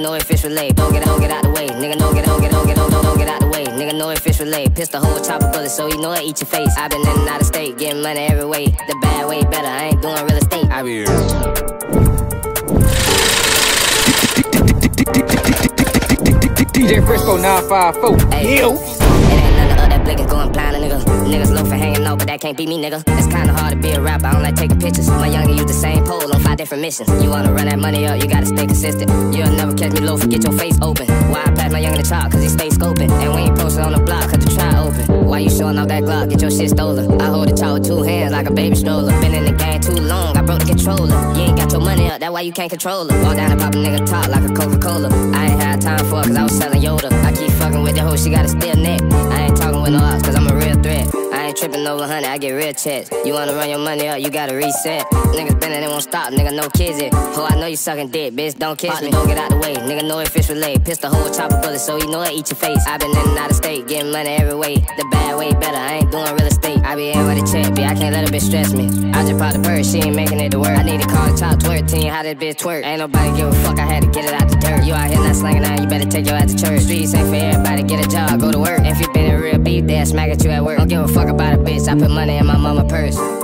know if it's relayed. Don't get out the way. Nigga, don't get out the way. Nigga, know if it's relayed. Pistol hole, chopper bullet, so you know it eat your face. I been in and out of state, getting money every way. The bad way better, I ain't doing real estate. I be DJ Frisco 954. Hey. Yo. It ain't nothing up that blinking going blind, nigga. Niggas low for hanging out, but that can't be me, nigga. It's kinda hard to be a rapper, I don't like taking pictures. My youngin' use the same pole on 5 different missions. You wanna run that money up, you gotta stay consistent. You'll never catch me low for get your face open. Why I pass my youngin' the chalk, cause he stay scoping. And we ain't posted on the block, cause the try open. Why you showing off that Glock, get your shit stolen. I hold the chalk with 2 hands like a baby stroller. Been in the game too long, I broke the controller. You ain't got your money up, that's why you can't control it. Walk down and pop a nigga top like a Coca-Cola. I ain't had time for it, cause I was selling Yoda. I keep fucking with the hoe, she got a steel neck. I ain't talking with no ops, cause I'm a real threat. I ain't tripping over 100, I get real checks. You wanna run your money up, you gotta reset. Niggas been and they won't stop, nigga, no Kizzy. Ho, I know you sucking dick, bitch, don't kiss me. Don't get out the way, nigga, know if it's relayed. Pistol hole, chopper bullet, so you know it eat your face. I been in and out of state, getting money every way. The bad way better, I ain't doing real estate. I be in with a check, bitch, I can't let a bitch stress me. I just popped the purse, she ain't making it to work. I need to call the top twerk team, how this bitch twerk. Ain't nobody give a fuck, I had to get it out the dirt. You out here not slanging out, you better take your ass to church. Streets ain't for everybody, get a job, go to work. If you been in real beef, they'll smack at you at work. Don't give a fuck about a bitch, I put money in my mama purse.